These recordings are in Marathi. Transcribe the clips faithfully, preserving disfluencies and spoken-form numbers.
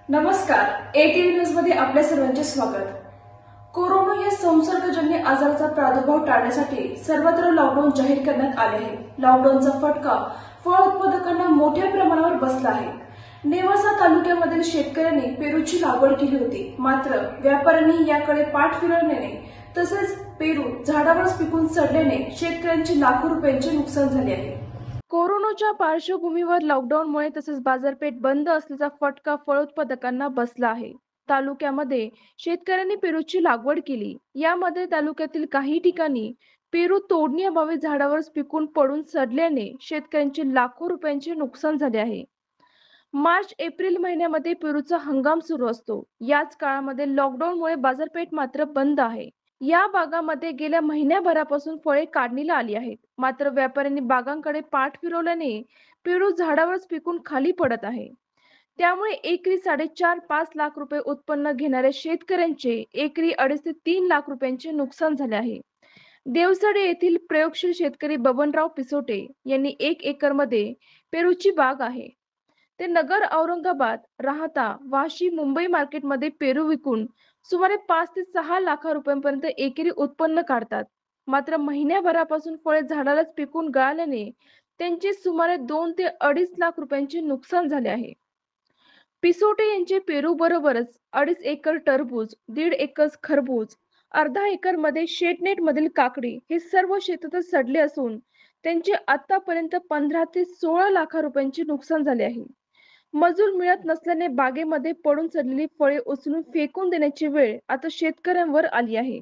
नमस्कार, एटीव्ही न्यूज मध्ये आपल्या सर्वांचे स्वागत। कोरोना या संसर्गजन्य आजाराचा प्रादुर्भाव टाळण्यासाठी सर्वत्र लॉकडाऊन जाहीर करण्यात आले आहे। लॉकडाऊनचा फटका फळ उत्पादकांना मोठ्या प्रमाणावर बसला आहे। नेवासा तालुक्यामधील शेतकऱ्यांनी पेरूची लागवड केली होती, मात्र व्यापाऱ्यांनी याकडे पाठ फिरवल्याने तसेच पेरू झाडावरच पिकून सडल्याने शेतकऱ्यांची लाखो रुपयांचे नुकसान झाले आहे। कोरोनाच्या पार्श्वभूमीवर लॉकडाऊनमुळे तसेच बाजारपेठ बंद असल्याचा फटका फळ उत्पादकांना बसला आहे। तालुक्यामध्ये शेतकऱ्यांनी पेरूची लागवड केली, यामध्ये तालुक्यातील काही ठिकाणी पेरू तोडण्याअभावी झाडावरच पिकून पडून सडल्याने शेतकऱ्यांचे लाखो रुपयांचे नुकसान झाले आहे। मार्च एप्रिल महिन्यामध्ये पेरूचा हंगाम सुरू असतो, याच काळामध्ये लॉकडाऊनमुळे बाजारपेठ मात्र बंद आहे। या बागांमध्ये गेल्या महिन्याभरापासून फळे काढणीला आली आहेत, मात्र व्यापाऱ्यांनी बागांकडे पाठ फिरवल्याने पेरू झाडावरच पिकून खाली पडत आहे। त्यामुळे एकरी साडेचार पाच लाख रुपये उत्पन्न घेणाऱ्या शेतकऱ्यांचे एकरी अडीच ते तीन लाख रुपयांचे नुकसान झाले आहे। देवसडे येथील प्रयोगशील शेतकरी बबनराव पिसोटे यांनी एक एकर मध्ये पेरूची बाग आहे। ते नगर, औरंगाबाद, राहता, वाशी, मुंबई मार्केटमध्ये पेरू विकून सुमारे पाच ते सहा लाख रुपयांपर्यंत एकरी उत्पन्न काढतात। मात्र महिन्याभरापासून फळे झाडालाच पिकून गळाल्याने त्यांचे सुमारे दोन ते अडीच लाख रुपयांचे नुकसान झाले आहे। पिसोटे यांचे पेरू बरोबरच अडीच एकर टरबूज, दीड एकर खरबूज, अर्धा एकर मध्ये शेटनेट मधील काकडी हे सर्व शेतातच सडले असून त्यांचे आतापर्यंत पंधरा ते सोळा लाख रुपयांचे नुकसान झाले आहे। मजूर मिळत नसल्याने बागेमध्ये पडून सडलेली फळे उचलून फेकून देण्याची वेळ आता शेतकऱ्यांवर आली आहे।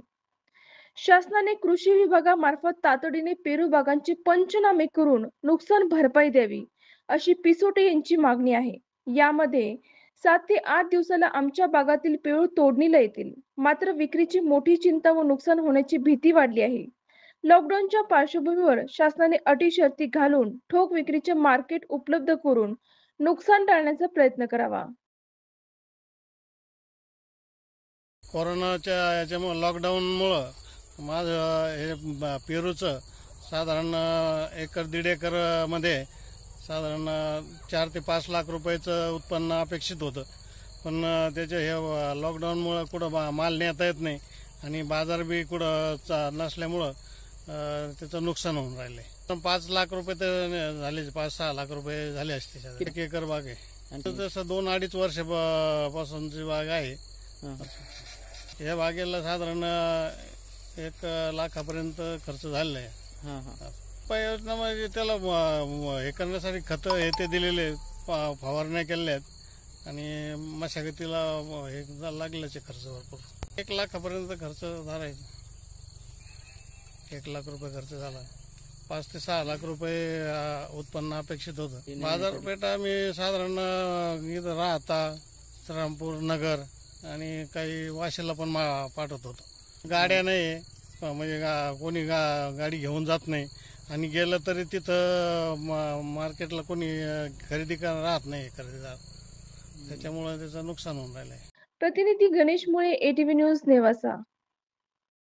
शासनाने कृषी विभागामार्फत तातडीने पेरू बागांचे पंचनामे करून नुकसान भरपाई द्यावी, अशी पिसोटे यांची मागणी आहे। यामध्ये सात ते आठ दिवसाला आमच्या बागातील पेरू तोडणीला येतील, मात्र विक्रीची मोठी चिंता व नुकसान होण्याची भीती वाढली आहे। लॉकडाऊनच्या पार्श्वभूमीवर शासनाने अटी शर्ती घालून ठोक विक्रीचे मार्केट उपलब्ध करून नुकसान टाळण्याचा प्रयत्न करावा। कोरोनाच्या याच्यामुळे लॉकडाऊनमुळं माझं हे पेरूचं साधारण एकर दीड एकर मध्ये साधारण चार ते पाच लाख रुपयाचं उत्पन्न अपेक्षित होतं, पण त्याच्या हे लॉकडाऊनमुळं कुठं माल नेता येत नाही आणि बाजार बी कुठं नसल्यामुळं त्याचं नुकसान होऊन राहिले। पाच लाख रुपये तर झाले, पाच सहा लाख रुपये झाले असते। एक एकर बाग आहे आणि तसं दोन अडीच वर्षापासूनची बाग आहे। या बागेला साधारण एक लाखापर्यंत खर्च झालेला आहे। उपाययोजना म्हणजे त्याला हे करण्यासाठी खतं हे ते दिलेले, फवारण्या केलेल्या आहेत आणि मशागतीला हे लागल्याचे खर्च भरपूर एक लाखापर्यंत खर्च झाला आहे। एक लाख रुपये खर्च झाला, पाच ते सहा लाख रुपये उत्पन्न अपेक्षित होतं। बाजारपेठ आम्ही साधारण इथं राहता, श्रीरामपूर, नगर आणि काही वाशीला पण पाठवत होतो। गाड्या नाही, म्हणजे गा कोणी गा गाडी घेऊन जात नाही आणि गेलं तरी तिथं मार्केटला कोणी खरेदी करणार राहत नाही खरेदीदार, त्याच्यामुळे त्याचं नुकसान होऊन राहिलं आहे। प्रतिनिधी गणेश मुळे, एटीव्ही न्यूज, नेवासा।